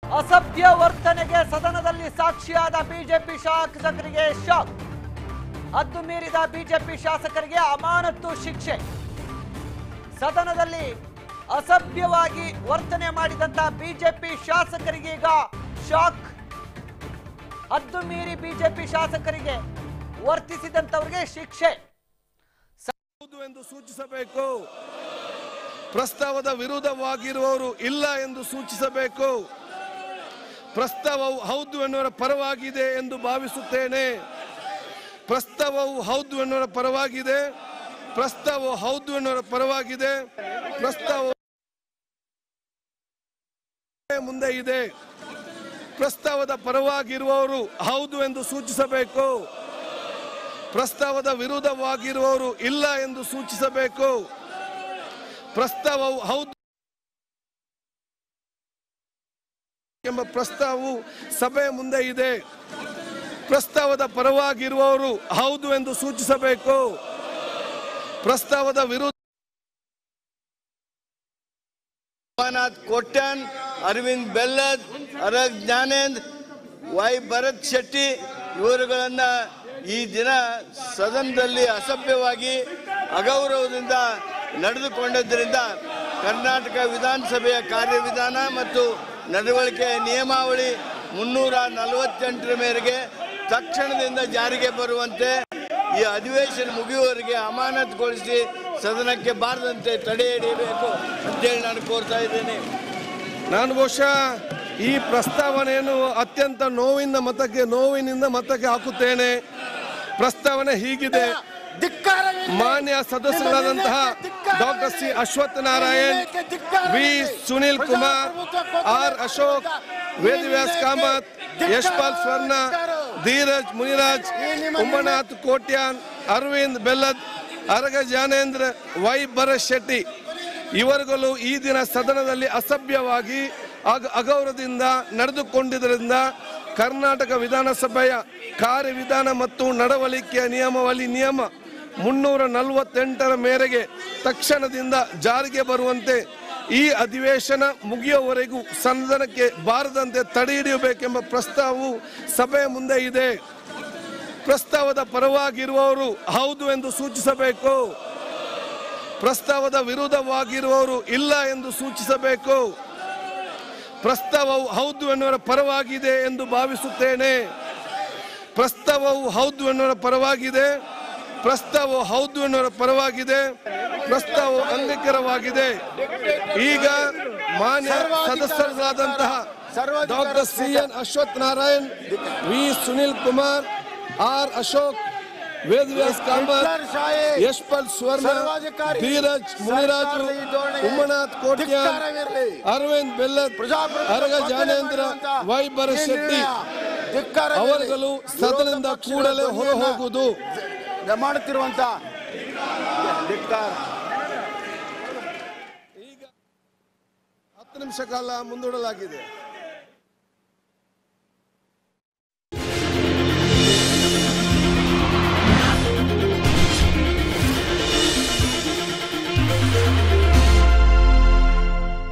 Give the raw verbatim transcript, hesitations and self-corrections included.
ಅಸಭ್ಯ ವರ್ತನೆಗೆ ಸದನದಲ್ಲಿ ಸಾಕ್ಷಿಯಾದ ಬಿಜೆಪಿ ಶಾಸಕರಿಗೆ ಶಾಕ್. ಹದ್ದು ಮೀರಿದ ಬಿಜೆಪಿ ಶಾಸಕರಿಗೆ ಅಮಾನತು ಶಿಕ್ಷೆ. ಸದನದಲ್ಲಿ ಅಸಭ್ಯವಾಗಿ ವರ್ತನೆ ಮಾಡಿದಂತ ಬಿಜೆಪಿ ಶಾಸಕರಿಗೆ ಈಗ ಶಾಕ್. ಹದ್ದು ಮೀರಿ ಬಿಜೆಪಿ ಶಾಸಕರಿಗೆ ವರ್ತಿಸಿದಂತವರಿಗೆ ಶಿಕ್ಷೆ ಎಂದು ಸೂಚಿಸಬೇಕು. ಪ್ರಸ್ತಾವದ ವಿರುದ್ಧವಾಗಿರುವವರು ಇಲ್ಲ ಎಂದು ಸೂಚಿಸಬೇಕು. ಪ್ರಸ್ತಾವವು ಹೌದು ಎನ್ನುವರ ಪರವಾಗಿದೆ ಎಂದು ಭಾವಿಸುತ್ತೇನೆ. ಪ್ರಸ್ತಾವವು ಹೌದು ಎನ್ನುವರ ಪರವಾಗಿದೆ. ಪ್ರಸ್ತಾವವು ಹೌದು ಎನ್ನುವರ ಪರವಾಗಿದೆ. ಪ್ರಸ್ತಾವ ಮುಂದೆ ಇದೆ. ಪ್ರಸ್ತಾವದ ಪರವಾಗಿರುವವರು ಹೌದು ಎಂದು ಸೂಚಿಸಬೇಕು. ಪ್ರಸ್ತಾವದ ವಿರುದ್ಧವಾಗಿರುವವರು ಇಲ್ಲ ಎಂದು ಸೂಚಿಸಬೇಕು. ಪ್ರಸ್ತಾವವು ಹೌದು ಎಂಬ ಪ್ರಸ್ತಾವವು ಸಭೆಯ ಮುಂದೆ ಇದೆ. ಪ್ರಸ್ತಾವದ ಪರವಾಗಿರುವವರು ಹೌದು ಎಂದು ಸೂಚಿಸಬೇಕು. ಪ್ರಸ್ತಾವದ ವಿರುದ್ಧ ಕೋಟ್ಯಾನ್, ಅರವಿಂದ್ ಬೆಲ್ಲದ್, ಅರಗ್ ಜ್ಞಾನೇಂದ್ರ, ವೈ ಭರತ್ ಶೆಟ್ಟಿ ಇವರುಗಳನ್ನ ಈ ದಿನ ಸದನದಲ್ಲಿ ಅಸಭ್ಯವಾಗಿ ಅಗೌರವದಿಂದ ನಡೆದುಕೊಂಡಿದ್ದರಿಂದ ಕರ್ನಾಟಕ ವಿಧಾನಸಭೆಯ ಕಾರ್ಯವಿಧಾನ ಮತ್ತು ನಡವಳಿಕೆ ನಿಯಮಾವಳಿ ಮುನ್ನೂರ ನಲವತ್ತೆಂಟರ ಮೇರೆಗೆ ತಕ್ಷಣದಿಂದ ಜಾರಿಗೆ ಬರುವಂತೆ ಈ ಅಧಿವೇಶನ ಮುಗಿಯುವವರೆಗೆ ಅಮಾನತುಗೊಳಿಸಿ ಸದನಕ್ಕೆ ಬಾರದಂತೆ ತಡೆ ಹಿಡಿಯಬೇಕು ಅಂತೇಳಿ ನಾನು ಕೋರ್ತಾ ಇದ್ದೇನೆ. ನಾನು ಬಹುಶಃ ಈ ಪ್ರಸ್ತಾವನೆಯನ್ನು ಅತ್ಯಂತ ನೋವಿನ ಮತಕ್ಕೆ ನೋವಿನಿಂದ ಮತಕ್ಕೆ ಹಾಕುತ್ತೇನೆ. ಪ್ರಸ್ತಾವನೆ ಹೀಗಿದೆ. ಮಾನ್ಯ ಸದಸ್ಯರಾದಂತಹ doctor C Ashwath Narayan, V Sunil Kumar, R Ashok, Vedavyas Kamath, Yashpal Swarna, Dheeraj Muniraj, Ummanath Kotian, Arvind Bellad, Araga Jnanendra, Y Bharath Shetty ಇವರುಗಳು ಈ ದಿನ ಸದನದಲ್ಲಿ ಅಸಭ್ಯವಾಗಿ ಅಗೌರವದಿಂದ ನಡೆದುಕೊಂಡಿದ್ದರಿಂದ ಕರ್ನಾಟಕ ವಿಧಾನಸಭೆಯ ಕಾರ್ಯವಿಧಾನ ಮತ್ತು ನಡವಳಿಕೆಯ ನಿಯಮಾವಳಿ ನಿಯಮ ಮುನ್ನೂರ ನಲವತ್ತೆಂಟರ ಮೇರೆಗೆ ತಕ್ಷಣದಿಂದ ಜಾರಿಗೆ ಬರುವಂತೆ ಈ ಅಧಿವೇಶನ ಮುಗಿಯುವವರೆಗೂ ಸದನಕ್ಕೆ ಬಾರದಂತೆ ತಡೆ ಹಿಡಿಯಬೇಕೆಂಬ ಪ್ರಸ್ತಾವವು ಸಭೆಯ ಮುಂದೆ ಇದೆ. ಪ್ರಸ್ತಾವದ ಪರವಾಗಿರುವವರು ಹೌದು ಎಂದು ಸೂಚಿಸಬೇಕು. ಪ್ರಸ್ತಾವದ ವಿರುದ್ಧವಾಗಿರುವವರು ಇಲ್ಲ ಎಂದು ಸೂಚಿಸಬೇಕು. ಪ್ರಸ್ತಾವವು ಹೌದು ಎನ್ನುವರ ಪರವಾಗಿದೆ ಎಂದು ಭಾವಿಸುತ್ತೇನೆ. ಪ್ರಸ್ತಾವವು ಹೌದು ಎನ್ನುವರ ಪರವಾಗಿದೆ. ಪ್ರಸ್ತಾವವು ಹೌದು ಎನ್ನುವರ ಪರವಾಗಿದೆ. ಪ್ರಸ್ತಾವವು ಅಂಗೀಕಾರವಾಗಿದೆ. ಈಗ ಮಾನ್ಯ ಸದಸ್ಯರಾದಂತಹ doctor C N Ashwath Narayan, V Sunil Kumar, R Ashok, Vedavyas Kamath, Yashpal Swarna, Dheeraj Muniraju, Ummanath Kotian, Arvind Bellad, Araga Jnanendra, Y Bharath Shetty ಅವರುಗಳು ಸದನದಿಂದ ಕೂಡಲೇ ಹೊರ ಹೋಗುವುದು ಮಾಡುತ್ತಿರುವಂತ ಈಗ ಹತ್ತು ನಿಮಿಷ ಕಾಲ ಮುಂದೂಡಲಾಗಿದೆ.